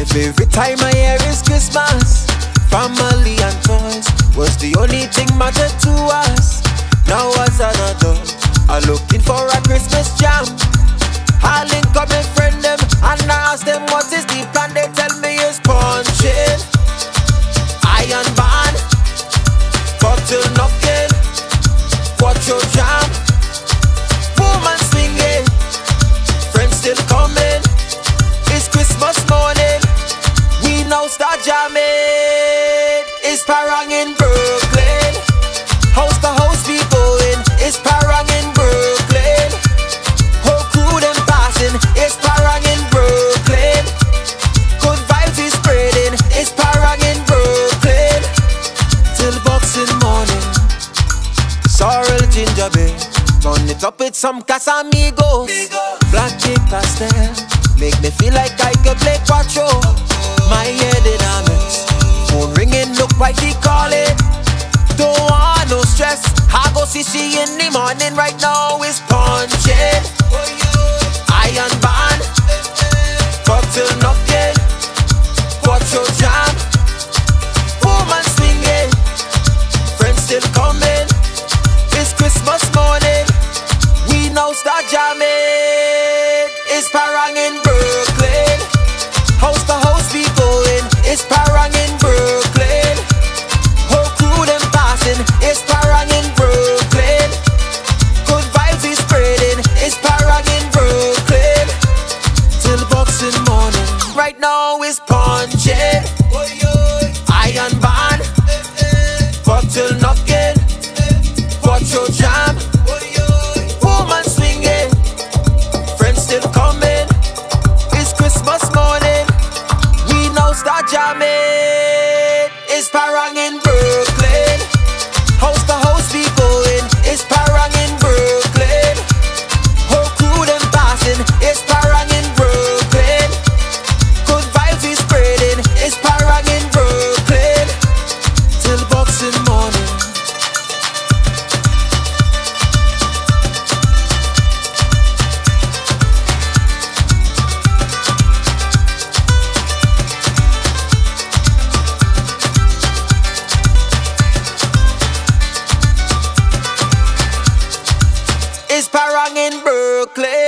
Favorite time of year is Christmas. Family and toys was the only thing mattered to us. Now as an adult, I'm looking for a Christmas jam. I link up my friend them and I ask them what is the plan. They tell me it's punching, iron band, bottle knocking, watch your jam, woman swinging, friends still coming. It's Christmas morning, we now start jamming. It's Parang in Brooklyn, house to house we going. It's Parang in Brooklyn, whole crew them passing. It's Parang in Brooklyn, good vibes is spreading. It's Parang in Brooklyn, till Boxing morning. Sorrel ginger beer, turn it up with some Casamigos. Black cake pastel, make me feel like I could play Quattro. My head in a mess, phone ringing, look wifey calling. Don't want no stress, I go see she in the morning. Right now it's punching, iron band, bottle knocking, watch your jam, woman swinging, friends still coming. It's Christmas morning, we now start jamming. It's Parang in Brooklyn, house to house we going. It's Parang in Brooklyn, whole crew them passing. It's Parang in Brooklyn, good vibes is spreading. It's Parang in Brooklyn, till Boxing morning. Right now it's punching, iron band, bottle knocking, watch your jam, woman swinging, friends still coming. It's Christmas morning, we now start jamming. It's Parang in Brooklyn, house to house we going. It's Parang in Brooklyn, whole crew them passing. It's Parang in Brooklyn, good vibes is spreading. It's Parang in Brooklyn, till Boxing morning. It's Parang in Brooklyn.